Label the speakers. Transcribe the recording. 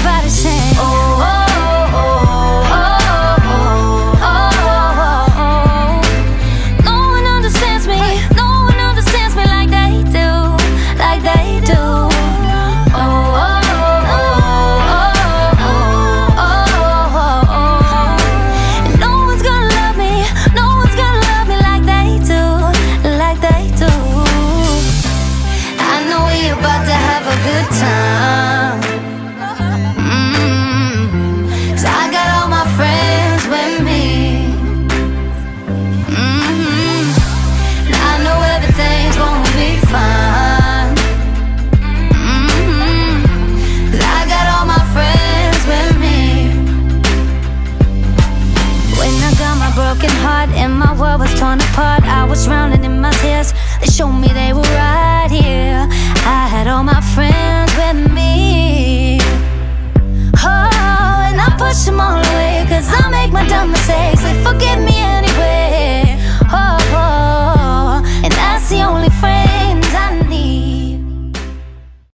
Speaker 1: everybody sing. Oh, oh, oh, oh, oh, oh, oh, oh. No one understands me, no one understands me like they do, like they do. Oh, oh, oh, oh, oh, oh, oh. No one's gonna love me, no one's gonna love me like they do, like they do. I know we're about to have a good time. Cause I got all my friends with me. And I know everything's gonna be fine. Cause I got all my friends with me. When I got my broken heart and my world was torn apart, I was drowning in my tears. They showed me they were right here. I had all my friends with me. Oh, and I pushed them all away, cause I make my dumb mistakes. They forgive me anyway.